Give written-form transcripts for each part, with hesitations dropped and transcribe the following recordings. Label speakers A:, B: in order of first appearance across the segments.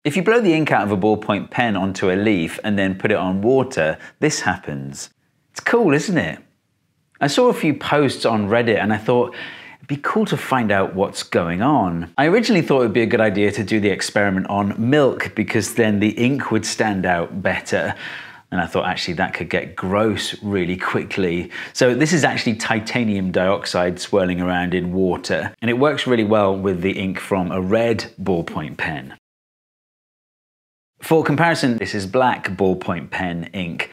A: If you blow the ink out of a ballpoint pen onto a leaf and then put it on water, this happens. It's cool, isn't it? I saw a few posts on Reddit and I thought, it'd be cool to find out what's going on. I originally thought it would be a good idea to do the experiment on milk because then the ink would stand out better. And I thought actually that could get gross really quickly. So this is actually titanium dioxide swirling around in water, and it works really well with the ink from a red ballpoint pen. For comparison, this is black ballpoint pen ink.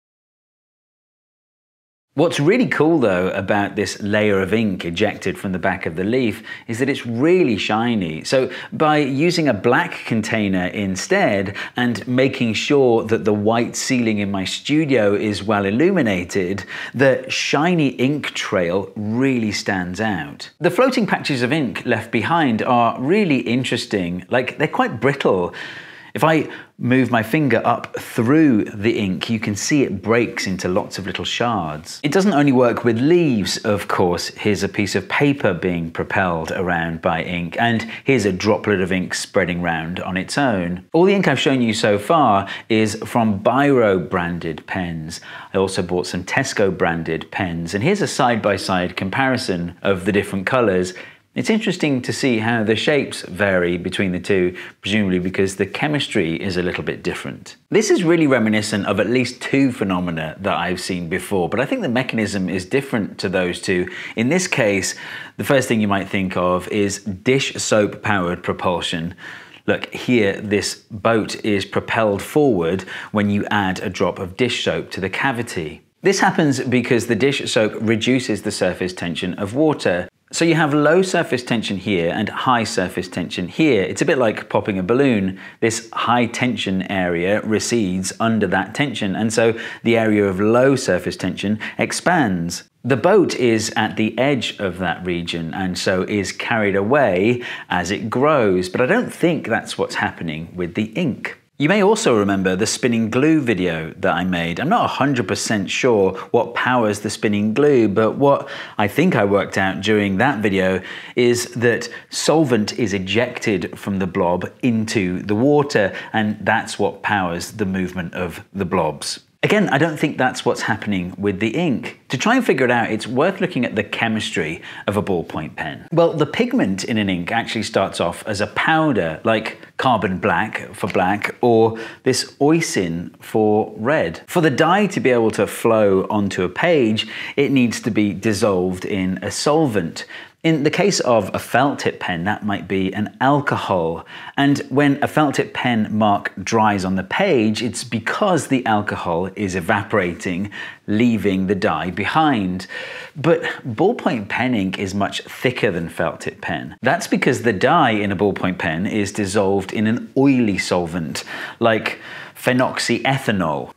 A: What's really cool though about this layer of ink ejected from the back of the leaf is that it's really shiny. So by using a black container instead and making sure that the white ceiling in my studio is well illuminated, the shiny ink trail really stands out. The floating patches of ink left behind are really interesting, like they're quite brittle. If I move my finger up through the ink, you can see it breaks into lots of little shards. It doesn't only work with leaves, of course. Here's a piece of paper being propelled around by ink, and here's a droplet of ink spreading around on its own. All the ink I've shown you so far is from Biro branded pens. I also bought some Tesco branded pens, and here's a side-by-side comparison of the different colors. It's interesting to see how the shapes vary between the two, presumably because the chemistry is a little bit different. This is really reminiscent of at least two phenomena that I've seen before, but I think the mechanism is different to those two. In this case, the first thing you might think of is dish soap powered propulsion. Look, here this boat is propelled forward when you add a drop of dish soap to the cavity. This happens because the dish soap reduces the surface tension of water. So you have low surface tension here and high surface tension here. It's a bit like popping a balloon. This high tension area recedes under that tension, and so the area of low surface tension expands. The boat is at the edge of that region and so is carried away as it grows, but I don't think that's what's happening with the ink. You may also remember the spinning glue video that I made. I'm not 100% sure what powers the spinning glue, but what I think I worked out during that video is that solvent is ejected from the blob into the water, and that's what powers the movement of the blobs. Again, I don't think that's what's happening with the ink. To try and figure it out, it's worth looking at the chemistry of a ballpoint pen. Well, the pigment in an ink actually starts off as a powder, like carbon black for black, or this oicin for red. For the dye to be able to flow onto a page, it needs to be dissolved in a solvent. In the case of a felt tip pen, that might be an alcohol. And when a felt tip pen mark dries on the page, it's because the alcohol is evaporating, leaving the dye behind. But ballpoint pen ink is much thicker than felt tip pen. That's because the dye in a ballpoint pen is dissolved in an oily solvent, like phenoxyethanol.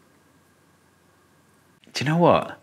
A: Do you know what?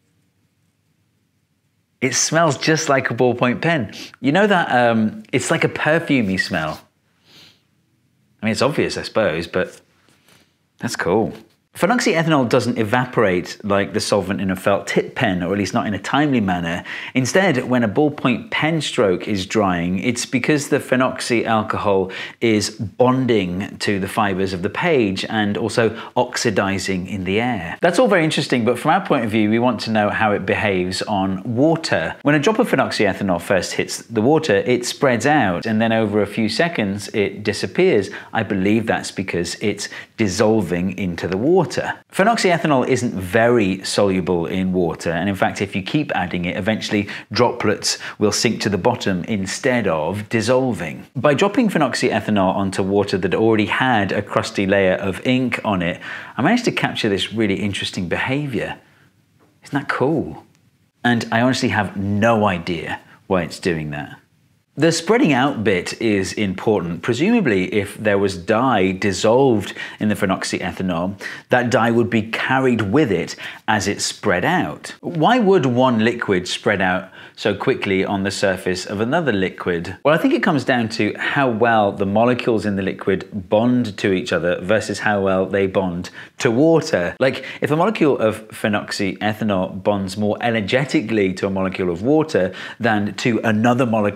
A: It smells just like a ballpoint pen. You know that it's like a perfumey smell. I mean, it's obvious, I suppose, but that's cool. Phenoxyethanol doesn't evaporate like the solvent in a felt tip pen, or at least not in a timely manner. Instead, when a ballpoint pen stroke is drying, it's because the phenoxy alcohol is bonding to the fibers of the page and also oxidizing in the air. That's all very interesting, but from our point of view, we want to know how it behaves on water. When a drop of phenoxyethanol first hits the water, it spreads out, and then over a few seconds, it disappears. I believe that's because it's dissolving into the water. Phenoxyethanol isn't very soluble in water, and in fact, if you keep adding it, eventually droplets will sink to the bottom instead of dissolving. By dropping phenoxyethanol onto water that already had a crusty layer of ink on it, I managed to capture this really interesting behavior. Isn't that cool? And I honestly have no idea why it's doing that. The spreading out bit is important. Presumably, if there was dye dissolved in the phenoxyethanol, that dye would be carried with it as it spread out. Why would one liquid spread out so quickly on the surface of another liquid? Well, I think it comes down to how well the molecules in the liquid bond to each other versus how well they bond to water. Like, if a molecule of phenoxyethanol bonds more energetically to a molecule of water than to another molecule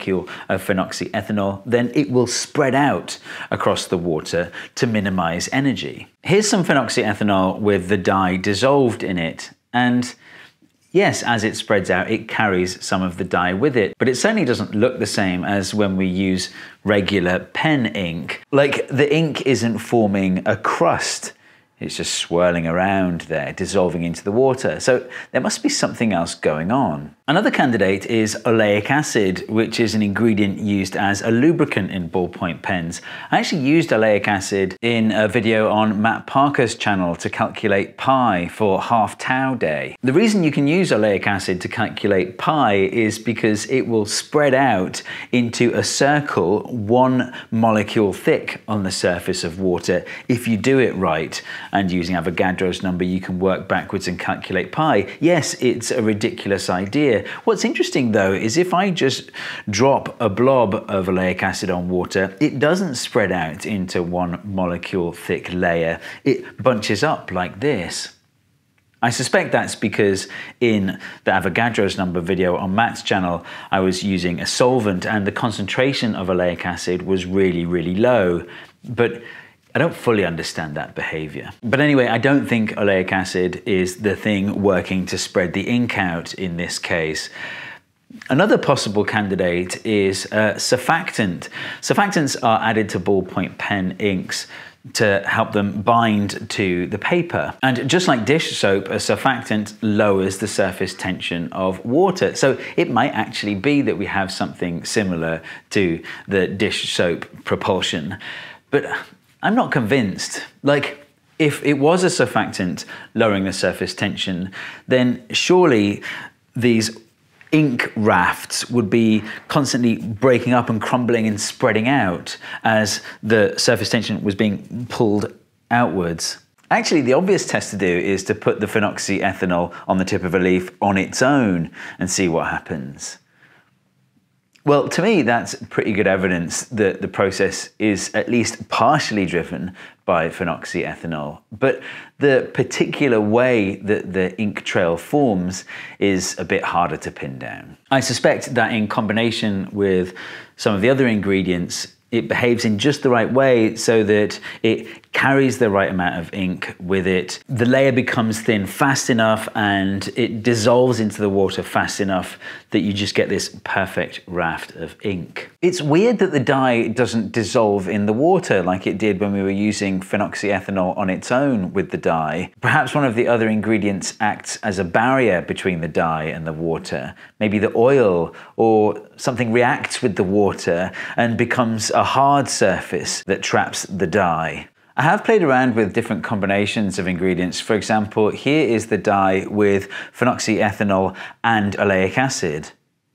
A: of phenoxyethanol, then it will spread out across the water to minimize energy. Here's some phenoxyethanol with the dye dissolved in it, and yes, as it spreads out, it carries some of the dye with it, but it certainly doesn't look the same as when we use regular pen ink. Like, the ink isn't forming a crust. It's just swirling around there, dissolving into the water. So there must be something else going on. Another candidate is oleic acid, which is an ingredient used as a lubricant in ballpoint pens. I actually used oleic acid in a video on Matt Parker's channel to calculate pi for half tau day. The reason you can use oleic acid to calculate pi is because it will spread out into a circle 1 molecule thick on the surface of water if you do it right. And using Avogadro's number, you can work backwards and calculate pi. Yes, it's a ridiculous idea. What's interesting though is if I just drop a blob of oleic acid on water, it doesn't spread out into 1 molecule thick layer. It bunches up like this. I suspect that's because in the Avogadro's number video on Matt's channel, I was using a solvent and the concentration of oleic acid was really, really low. But I don't fully understand that behavior. But anyway, I don't think oleic acid is the thing working to spread the ink out in this case. Another possible candidate is surfactant. Surfactants are added to ballpoint pen inks to help them bind to the paper. And just like dish soap, a surfactant lowers the surface tension of water. So it might actually be that we have something similar to the dish soap propulsion. But I'm not convinced. Like, if it was a surfactant lowering the surface tension, then surely these ink rafts would be constantly breaking up and crumbling and spreading out as the surface tension was being pulled outwards. Actually, the obvious test to do is to put the phenoxyethanol on the tip of a leaf on its own and see what happens. Well, to me, that's pretty good evidence that the process is at least partially driven by phenoxyethanol. But the particular way that the ink trail forms is a bit harder to pin down. I suspect that in combination with some of the other ingredients, it behaves in just the right way so that it carries the right amount of ink with it. The layer becomes thin fast enough and it dissolves into the water fast enough that you just get this perfect raft of ink. It's weird that the dye doesn't dissolve in the water like it did when we were using phenoxyethanol on its own with the dye. Perhaps one of the other ingredients acts as a barrier between the dye and the water. Maybe the oil or something reacts with the water and becomes a hard surface that traps the dye. I have played around with different combinations of ingredients. For example, here is the dye with phenoxyethanol and oleic acid.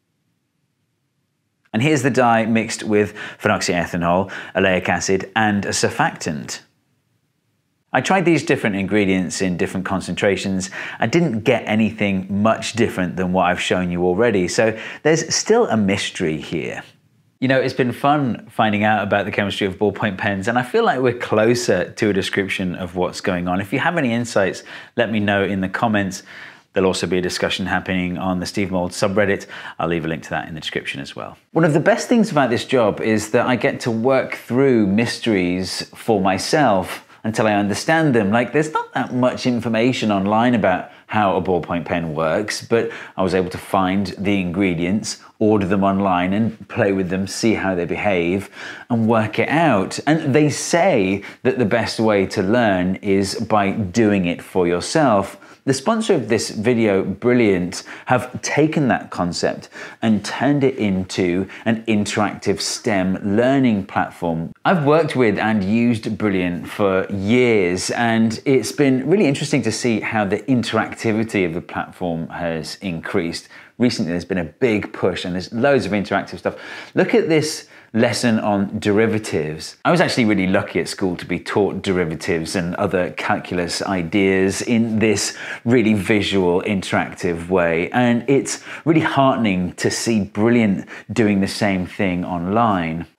A: And here's the dye mixed with phenoxyethanol, oleic acid, and a surfactant. I tried these different ingredients in different concentrations. I didn't get anything much different than what I've shown you already, so there's still a mystery here. You know, it's been fun finding out about the chemistry of ballpoint pens, and I feel like we're closer to a description of what's going on. If you have any insights, let me know in the comments. There'll also be a discussion happening on the Steve Mould subreddit. I'll leave a link to that in the description as well. One of the best things about this job is that I get to work through mysteries for myself until I understand them. Like, there's not that much information online about how a ballpoint pen works, but I was able to find the ingredients, order them online and play with them, see how they behave and work it out. And they say that the best way to learn is by doing it for yourself. The sponsor of this video, Brilliant, have taken that concept and turned it into an interactive STEM learning platform. I've worked with and used Brilliant for years, and it's been really interesting to see how the interactivity of the platform has increased. Recently, there's been a big push and there's loads of interactive stuff. Look at this lesson on derivatives. I was actually really lucky at school to be taught derivatives and other calculus ideas in this really visual, interactive way. And it's really heartening to see Brilliant doing the same thing online.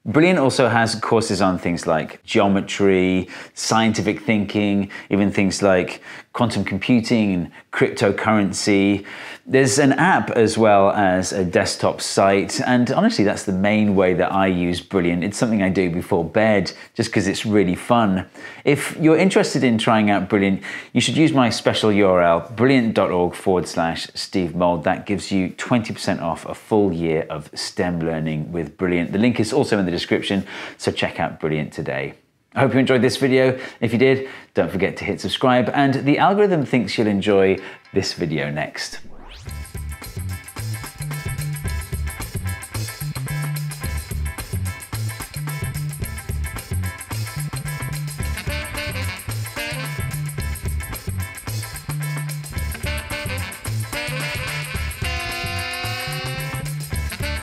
A: Brilliant also has courses on things like geometry, scientific thinking, even things like quantum computing and cryptocurrency. There's an app as well as a desktop site, and honestly that's the main way that I use Brilliant. It's something I do before bed just because it's really fun. If you're interested in trying out Brilliant, you should use my special URL, brilliant.org/Steve Mould. That gives you 20% off a full year of STEM learning with Brilliant. The link is also in the description, so check out Brilliant today. I hope you enjoyed this video. If you did, don't forget to hit subscribe, and the algorithm thinks you'll enjoy this video next.